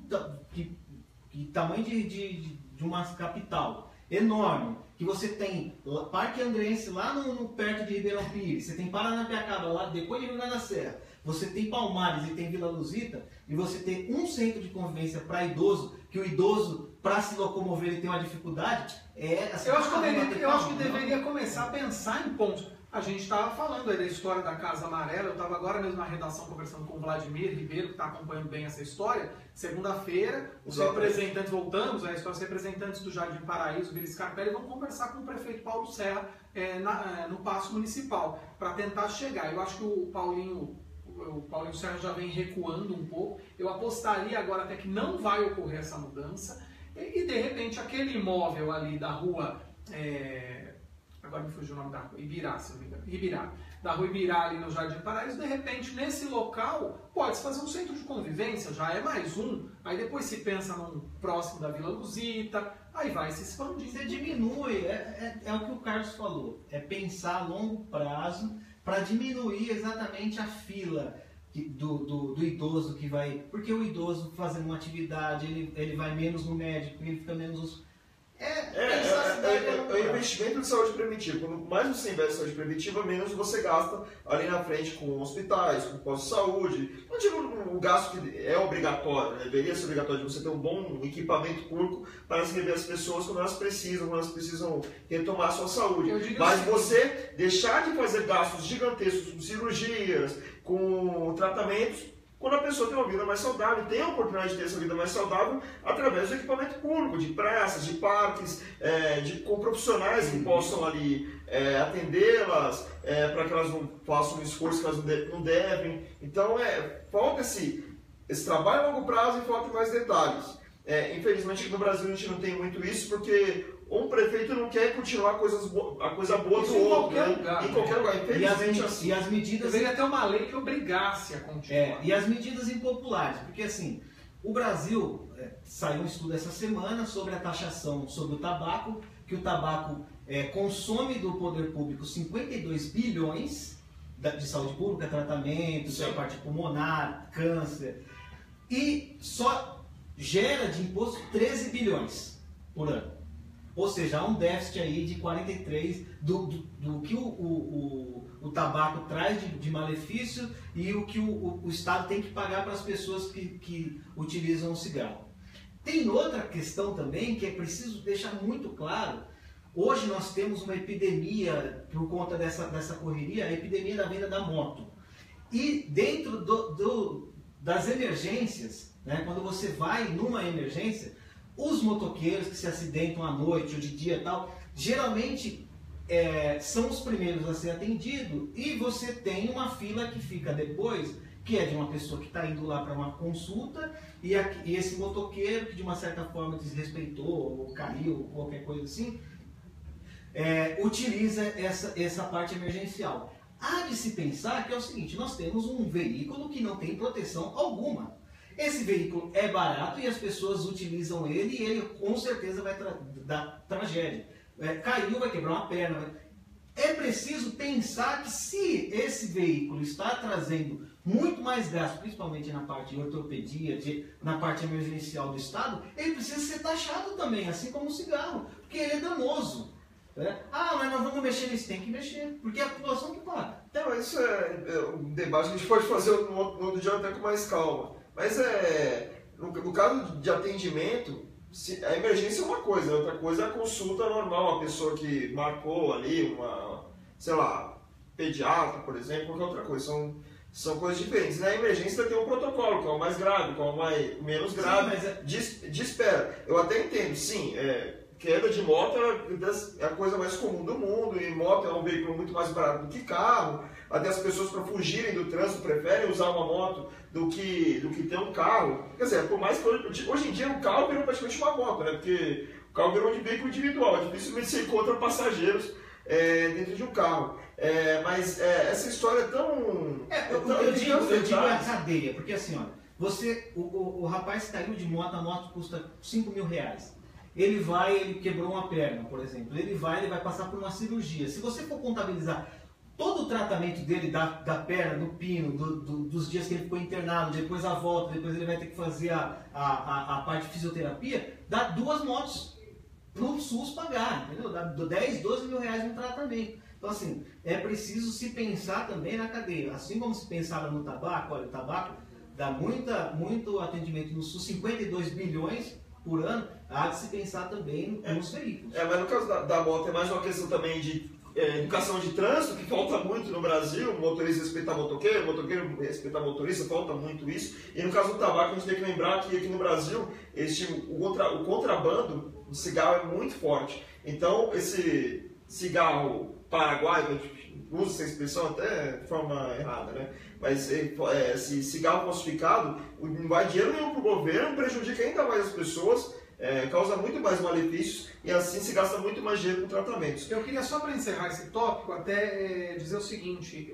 tamanho de uma capital enorme, que você tem Parque Andrense lá perto de Ribeirão Pires, você tem Paranapiacaba lá depois de Rio Grande da Serra, você tem Palmares e tem Vila Luzita, e você tem um centro de convivência para idoso, que o idoso, para se locomover, ele tem uma dificuldade, eu acho que deveria começar a pensar em pontos. A gente estava falando aí da história da Casa Amarela, eu estava agora mesmo na redação conversando com o Vladimir Ribeiro, que está acompanhando bem essa história. Segunda-feira, os representantes, voltamos à história, os representantes do Jardim Paraíso, Vila Scarpelli, vão conversar com o prefeito Paulo Serra no Paço Municipal, para tentar chegar. Eu acho que o Paulinho Serra já vem recuando um pouco. Eu apostaria agora até que não vai ocorrer essa mudança. E de repente, aquele imóvel ali da rua... agora me fugiu o nome da rua, Ibirá, se não me engano, Ibirá, da rua Ibirá ali no Jardim Paraíso, de repente nesse local pode-se fazer um centro de convivência, já é mais um, aí depois se pensa num próximo da Vila Luzita, aí vai se expandindo. Você diminui, é o que o Carlos falou, é pensar a longo prazo para diminuir exatamente a fila do idoso que vai, porque o idoso fazendo uma atividade, ele vai menos no médico, ele fica menos... É investimento de saúde preventiva. Quanto mais você investe em saúde preventiva, menos você gasta ali na frente com hospitais, com postos de saúde. Não digo o gasto que é obrigatório, deveria ser obrigatório de você ter um bom equipamento público para receber as pessoas quando elas precisam retomar a sua saúde. Mas você deixar de fazer gastos gigantescos com cirurgias, com tratamentos, quando a pessoa tem uma vida mais saudável, tem a oportunidade de ter essa vida mais saudável através do equipamento público, de praças, de parques, com profissionais que possam ali atendê-las, para que elas não façam um esforço que elas não devem. Então, falta esse trabalho a longo prazo e falta mais detalhes. Infelizmente, no Brasil a gente não tem muito isso, porque um prefeito não quer continuar a coisa boa do outro, em qualquer lugar. E as medidas... Deveria ter uma lei que obrigasse a continuar. E as medidas impopulares, porque assim, o Brasil, saiu um estudo essa semana sobre a taxação sobre o tabaco, que o tabaco consome do poder público 52 bilhões de saúde pública, tratamento, tem a parte pulmonar, câncer, e só gera de imposto 13 bilhões por ano. Ou seja, há um déficit aí de 43 do que o tabaco traz de malefício e o que o Estado tem que pagar para as pessoas que utilizam o cigarro. Tem outra questão também que é preciso deixar muito claro. Hoje nós temos uma epidemia, por conta dessa correria, a epidemia da venda da moto. E dentro das emergências, né, quando você vai numa emergência, os motoqueiros que se acidentam à noite ou de dia e tal, geralmente são os primeiros a ser atendidos, e você tem uma fila que fica depois, que é de uma pessoa que está indo lá para uma consulta, e esse motoqueiro que de uma certa forma desrespeitou, ou caiu, ou qualquer coisa assim, utiliza essa parte emergencial. Há de se pensar que é o seguinte: nós temos um veículo que não tem proteção alguma. Esse veículo é barato e as pessoas utilizam ele, e ele com certeza vai dar tragédia. Caiu, vai quebrar uma perna. É preciso pensar que se esse veículo está trazendo muito mais gasto, principalmente na parte de ortopedia, na parte emergencial do Estado, ele precisa ser taxado também, assim como o cigarro, porque ele é danoso. Mas nós vamos mexer nisso, tem que mexer, porque é a população que paga. Então, isso é um debate que a gente pode fazer no outro dia até com mais calma. Mas no caso de atendimento, a emergência é uma coisa, outra coisa é a consulta normal, uma pessoa que marcou ali, pediatra, por exemplo, qualquer outra coisa. São coisas diferentes. Na emergência tem um protocolo, que é o mais grave, que é o menos grave, de espera. Eu até entendo, sim, queda de moto é a coisa mais comum do mundo, e moto é um veículo muito mais barato do que carro. Até as pessoas, para fugirem do trânsito, preferem usar uma moto do que ter um carro. Quer dizer, por mais que hoje em dia o carro virou praticamente uma moto, né? Porque o carro virou um veículo individual, dificilmente você encontra passageiros dentro de um carro. Mas essa história é tão... Eu digo a cadeia, porque assim, ó, o rapaz caiu de moto, a moto custa 5 mil reais. Ele quebrou uma perna, por exemplo, ele vai passar por uma cirurgia. Se você for contabilizar todo o tratamento dele da perna, do pino, dos dias que ele ficou internado, depois a volta, depois ele vai ter que fazer a parte de fisioterapia, dá 2 motos para o SUS pagar, entendeu? Dá 10, 12 mil reais no tratamento. Então, assim, é preciso se pensar também na cadeia. Assim como se pensava no tabaco, olha, o tabaco dá muito atendimento no SUS, 52 bilhões por ano, há de se pensar também nos veículos. Mas no caso da moto é mais uma questão também de educação de trânsito, que falta muito no Brasil, o motorista respeitar motoqueiro respeitar motorista, falta muito isso. E no caso do tabaco, a gente tem que lembrar que aqui no Brasil o contrabando de cigarro é muito forte. Então, esse cigarro paraguaio, a gente usa essa expressão até de forma errada, né? Mas esse cigarro falsificado não vai dinheiro nenhum para o governo, prejudica ainda mais as pessoas, causa muito mais malefícios e assim se gasta muito mais dinheiro com tratamentos. Eu queria só para encerrar esse tópico até dizer o seguinte: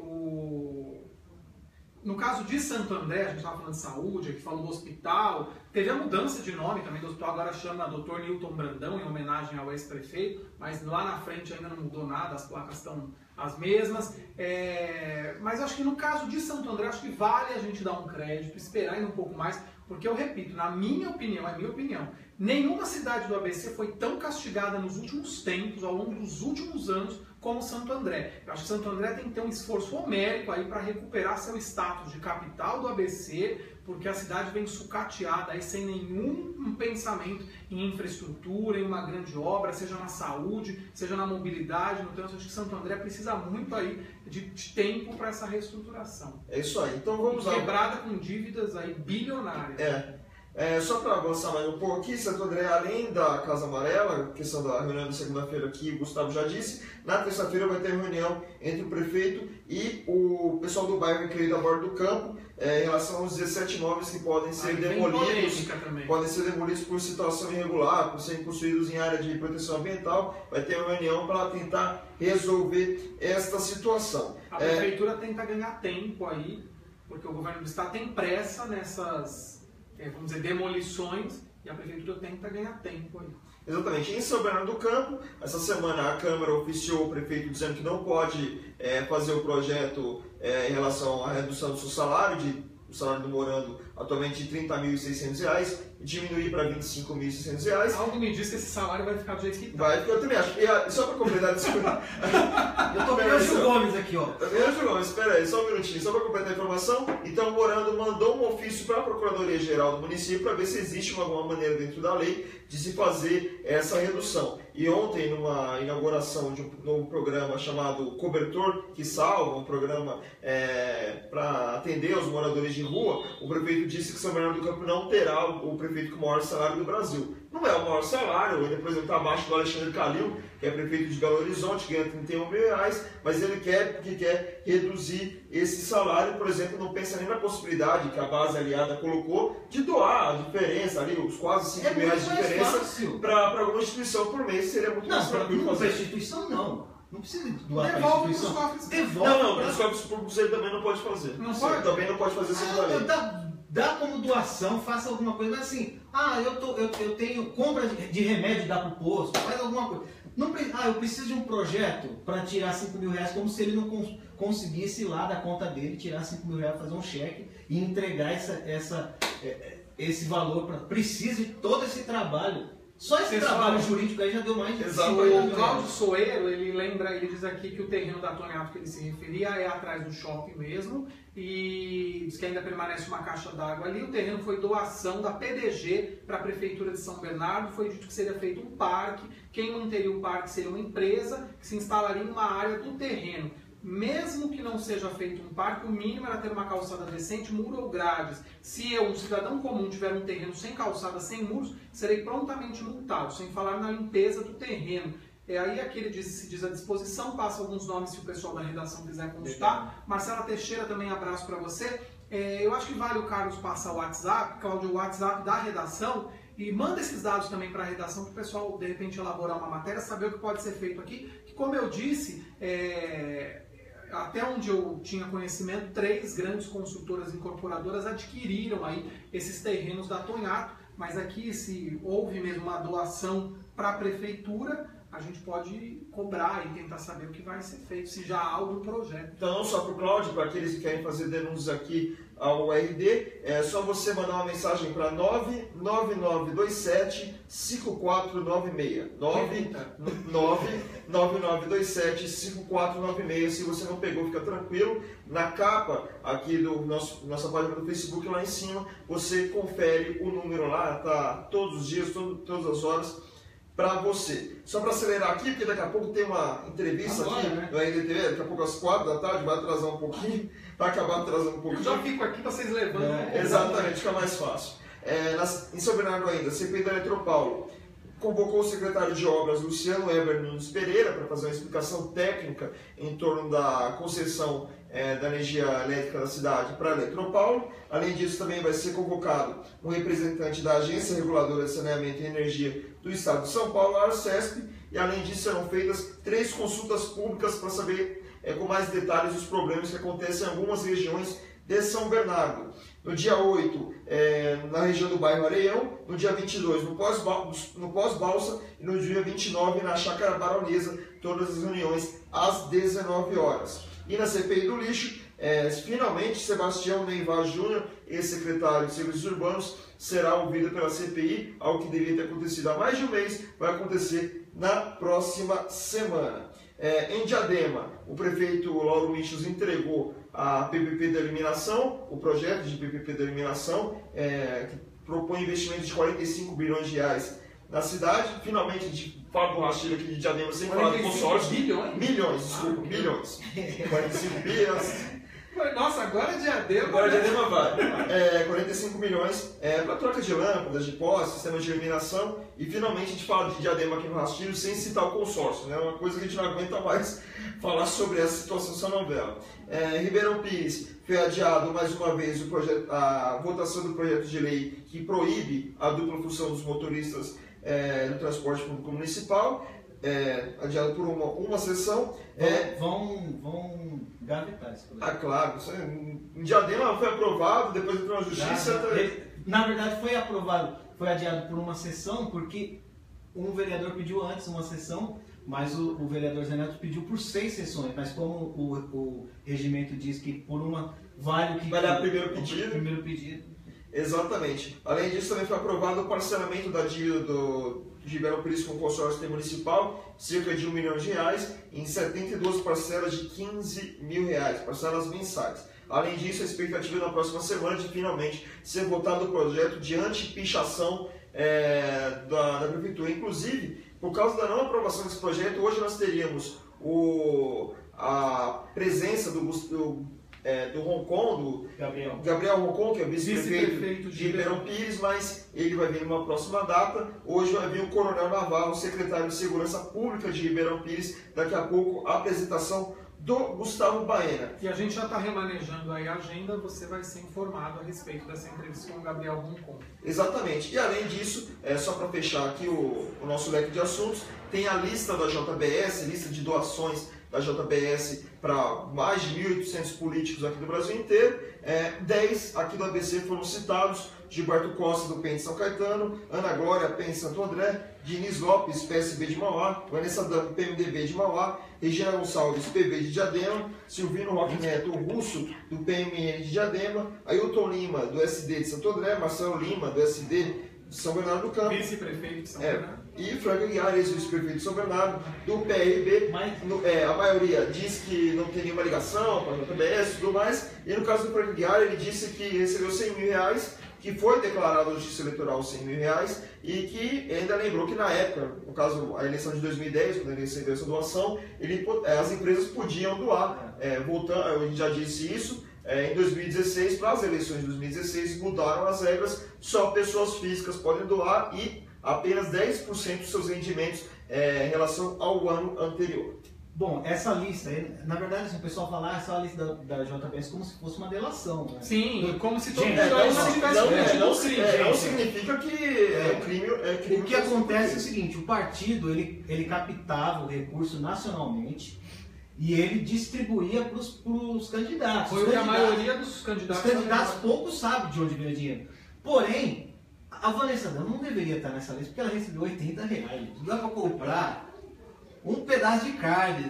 no caso de Santo André, a gente estava falando de saúde, aqui falou do hospital, teve a mudança de nome também do hospital, agora chama Dr. Newton Brandão, em homenagem ao ex-prefeito, mas lá na frente ainda não mudou nada, as placas estão as mesmas. Mas acho que no caso de Santo André, acho que vale a gente dar um crédito, esperar ainda um pouco mais, porque eu repito, na minha opinião, nenhuma cidade do ABC foi tão castigada nos últimos tempos, ao longo dos últimos anos, como Santo André. Eu acho que Santo André tem que ter um esforço homérico aí para recuperar seu status de capital do ABC, porque a cidade vem sucateada aí sem nenhum pensamento em infraestrutura, em uma grande obra, seja na saúde, seja na mobilidade, no trânsito. Acho que Santo André precisa muito aí de tempo para essa reestruturação. É isso aí. Então vamos lá. Quebrada com dívidas aí bilionárias. Só para avançar mais um pouco aqui, Santo André, além da Casa Amarela, questão da reunião de segunda-feira que o Gustavo já disse, na terça-feira vai ter reunião entre o prefeito e o pessoal do bairro incluído a bordo do campo, em relação aos 17 imóveis que podem ser demolidos por situação irregular, por serem construídos em área de proteção ambiental. Vai ter uma reunião para tentar resolver esta situação. A prefeitura tenta ganhar tempo aí, porque o governo do estado tem pressa nessas, vamos dizer, demolições, e a Prefeitura tenta ganhar tempo aí. Exatamente. Em São Bernardo do Campo, essa semana a Câmara oficiou o prefeito dizendo que não pode fazer o projeto em relação à redução do seu salário, o salário do morando atualmente de R$ 30.600, e diminuir para R$ 25.600. Algo me diz que esse salário vai ficar do jeito que está. Vai, eu também acho. E só para completar isso. Eu tô vendo o Gil Gomes aqui, ó. Gil Gomes, espera aí, só um minutinho, só para completar a informação. Então, o Morando mandou um ofício para a Procuradoria-Geral do município para ver se existe alguma maneira dentro da lei de se fazer essa redução. E ontem, numa inauguração de um novo programa chamado Cobertor que Salva, um programa para atender aos moradores de rua, o prefeito disse que São Bernardo do Campo não terá o prefeito com o maior salário do Brasil. Não é o maior salário, ele, por exemplo, está abaixo do Alexandre Calil, que é prefeito de Belo Horizonte, ganha R$31 mil, mas ele quer reduzir esse salário, por exemplo, não pensa nem na possibilidade que a base aliada colocou de doar a diferença, ali, os quase R$5 mil de diferença para alguma instituição por mês, seria muito mais tranquilo fazer. Não, para instituição não. Não precisa doar para Devolve instituição. para os cofres. Devolve. Não, para os cofres públicos ele também não pode fazer. Não pode? Também não pode fazer segundo a lei. Dá como doação, faça alguma coisa, mas assim, eu tenho compra de remédio, dá pro posto, faz alguma coisa. Não, eu preciso de um projeto para tirar R$5 mil, como se ele não conseguisse ir lá da conta dele, tirar R$5 mil, fazer um cheque e entregar esse valor. Precisa de todo esse trabalho. Só esse trabalho jurídico aí já deu mais de O Cláudio Soeiro, ele diz aqui que o terreno da Toniato que ele se referia é atrás do shopping mesmo, e diz que ainda permanece uma caixa d'água ali. O terreno foi doação da PDG para a Prefeitura de São Bernardo, foi dito que seria feito um parque, quem manteria o parque seria uma empresa que se instalaria em uma área do terreno. Mesmo que não seja feito um parque, o mínimo era ter uma calçada decente, muro ou grades. Se eu, um cidadão comum, tiver um terreno sem calçada, sem muros, serei prontamente multado, sem falar na limpeza do terreno. Aí aqui ele se diz à disposição, passa alguns nomes se o pessoal da redação quiser consultar. Marcela Teixeira, também abraço para você. Eu acho que vale o Carlos passar o WhatsApp, Cláudio, o WhatsApp da redação, e manda esses dados também para a redação, para o pessoal, de repente, elaborar uma matéria, saber o que pode ser feito aqui. Que, como eu disse, até onde eu tinha conhecimento, 3 grandes construtoras incorporadoras adquiriram aí esses terrenos da Tonhato, mas aqui, se houve mesmo uma doação para a prefeitura, a gente pode cobrar e tentar saber o que vai ser feito, se já há algum projeto. Então, não só para o Cláudio, para aqueles que querem fazer denúncias aqui ao RD, é só você mandar uma mensagem para 99927-5496. 99927-5496. Se você não pegou, fica tranquilo. Na capa aqui do nossa página do Facebook, lá em cima, você confere o número lá, tá todos os dias, todas as horas, para você. Só para acelerar aqui, porque daqui a pouco tem uma entrevista agora, aqui, né, no RDTV, daqui a pouco às 4 da tarde, vai atrasar um pouquinho, vai acabar atrasando um pouquinho. Eu já fico aqui para vocês levando. Exatamente, fica mais fácil. Em São Bernardo ainda, CPI da Eletropaulo convocou o secretário de Obras, Luciano Eber Nunes Pereira, para fazer uma explicação técnica em torno da concessão da energia elétrica da cidade para a Eletropaulo. Além disso, também vai ser convocado um representante da Agência Reguladora de Saneamento e Energia do Estado de São Paulo, a Arcesp, e além disso serão feitas 3 consultas públicas para saber com mais detalhes os problemas que acontecem em algumas regiões de São Bernardo. No dia 8, na região do bairro Areião, no dia 22, no Pós-Balsa, e no dia 29, na Chácara Baronesa, todas as reuniões às 19 horas. E na CPI do lixo, finalmente, Sebastião Neivar Júnior, ex-secretário de Serviços Urbanos, será ouvido pela CPI, algo que deveria ter acontecido há mais de um mês, vai acontecer na próxima semana. Em Diadema, o prefeito Lauro Michels entregou a PPP da eliminação, o projeto de PPP da eliminação, que propõe investimento de 45 bilhões de reais na cidade. Finalmente, a gente fala do rastilho aqui de Diadema sem falar do consórcio. Milhões, desculpa, milhões. 45 bilhões. Nossa, agora Diadema. Agora Diadema vai. 45 milhões para troca de lâmpadas, de postes, sistema de iluminação. E finalmente a gente fala de Diadema aqui no rastilho sem citar o consórcio, né? Uma coisa que a gente não aguenta mais falar sobre essa situação dessa novela. Ribeirão Pires foi adiado mais uma vez a votação do projeto de lei que proíbe a dupla função dos motoristas do transporte público municipal. adiado por uma sessão. Vão gavetar esse projeto. Claro. Em Diadema foi aprovado, depois entrou na justiça. Na verdade foi aprovado, foi adiado por uma sessão, porque um vereador pediu antes uma sessão, mas o vereador Zé Neto pediu por 6 sessões, mas como o regimento diz que por uma vale o primeiro pedido. Exatamente. Além disso, também foi aprovado o parcelamento da dívida de Ribeirão Pires com o consórcio municipal, cerca de R$1 milhão, em 72 parcelas de R$15 mil, parcelas mensais. Além disso, a expectativa é na próxima semana de finalmente ser votado o projeto de anti-pichação da Prefeitura. Inclusive, por causa da não aprovação desse projeto, hoje nós teríamos a presença do Roncon, do Gabriel Roncon, que é o vice-prefeito de Ribeirão Pires, mas ele vai vir numa próxima data. Hoje vai vir o Coronel Navarro, secretário de Segurança Pública de Ribeirão Pires, daqui a pouco a apresentação do Gustavo Baena. E a gente já está remanejando aí a agenda, você vai ser informado a respeito dessa entrevista com o Gabriel Roncon. Exatamente. E além disso, só para fechar aqui o nosso leque de assuntos, tem a lista da JBS, lista de doações da JBS para mais de 1.800 políticos aqui do Brasil inteiro. 10 aqui do ABC foram citados: Gilberto Costa, do PEN de São Caetano, Ana Glória, PEN de Santo André, Diniz Lopes, PSB de Mauá, Vanessa Damo, PMDB de Mauá, Regina Gonçalves, PV de Diadema, Silvino Roque Neto, Russo, do PMN de Diadema, Ailton Lima, do SD de Santo André, Marcelo Lima, do SD de São Bernardo do Campo, vice-prefeito de São Bernardo, e Franco Aguiar, ex-vice-prefeito de São Bernardo, do PRB. A maioria diz que não tem nenhuma ligação com a JBS e tudo mais, e no caso do Franco Aguiar, ele disse que recebeu R$100 mil, que foi declarado à Justiça Eleitoral R$100 mil, e que ainda lembrou que na época, no caso a eleição de 2010, quando ele recebeu essa doação, as empresas podiam doar. A gente já disse isso. Em 2016, para as eleições de 2016, mudaram as regras, só pessoas físicas podem doar e apenas 10% dos seus rendimentos em relação ao ano anterior. Bom, essa lista, na verdade, se o pessoal falar essa lista da JBS como se fosse uma delação, né? Sim, como se todo mundo não significa que é crime. O que acontece é o seguinte: o partido ele captava o recurso nacionalmente e ele distribuía para os candidatos. Foi o que a maioria dos candidatos. Os candidatos poucos sabem de onde veio o dinheiro. Porém, a Vanessa Damo não deveria estar nessa lista porque ela recebeu R$80. Não dá para comprar um pedaço de carne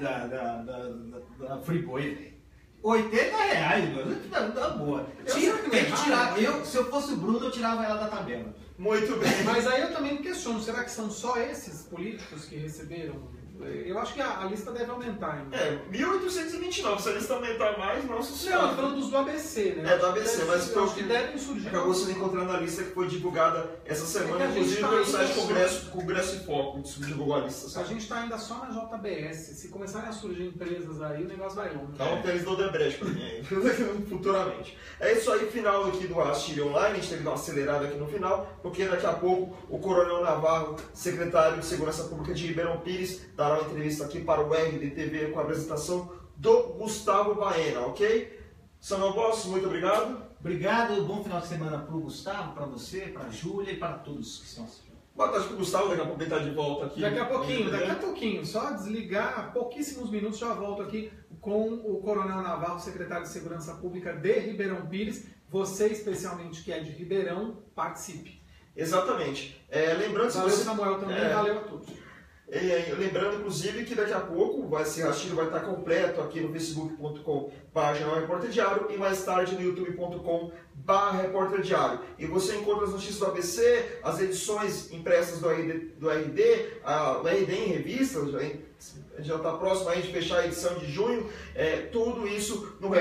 da Friboi. R$80, mano. Tá boa. Tem que tirar. Se eu fosse o Bruno, eu tirava ela da tabela. Muito bem. Mas aí eu também me questiono, será que são só esses políticos que receberam? Eu acho que a lista deve aumentar ainda. 1.829. Se a lista aumentar mais, nossa senhora. Não, eu tô falando dos do ABC, né? Do ABC, mas eu acho que devem surgir. Acabou sendo encontrado na lista que foi divulgada essa semana, inclusive pelo site Congresso e Foco, divulgou a lista. A gente está ainda só na JBS. Se começarem a surgir empresas aí, o negócio vai longe. Então, eles dão Debrecht para mim aí, futuramente. É isso aí, final aqui do Rastilho Online. A gente teve que dar uma acelerada aqui no final, porque daqui a pouco o Coronel Navarro, secretário de Segurança Pública de Ribeirão Pires, dará uma entrevista aqui para o RDTV com a apresentação do Gustavo Baena, ok? Samuel Boss, muito obrigado. Obrigado, bom final de semana para o Gustavo, para você, para a Júlia e para todos que estão assistindo. Boa tarde para o Gustavo, daqui a pouco ele está de volta aqui. Daqui a pouquinho, só desligar, pouquíssimos minutos já volto aqui com o Coronel Navarro, secretário de Segurança Pública de Ribeirão Pires. Você, especialmente que é de Ribeirão, participe. Exatamente. Lembrando, valeu, Samuel, também, valeu a todos. Lembrando, inclusive, que daqui a pouco esse rastilho vai estar completo aqui no facebook.com/Repórter Diário e mais tarde no youtube.com/Repórter Diário. E você encontra as notícias do ABC, as edições impressas do RD, o RD em revistas, já está próximo aí de fechar a edição de junho, tudo isso no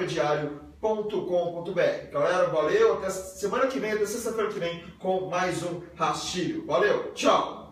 repórterdiario.com.br. Galera, valeu, até semana que vem, até sexta-feira que vem, com mais um rastilho. Valeu, tchau!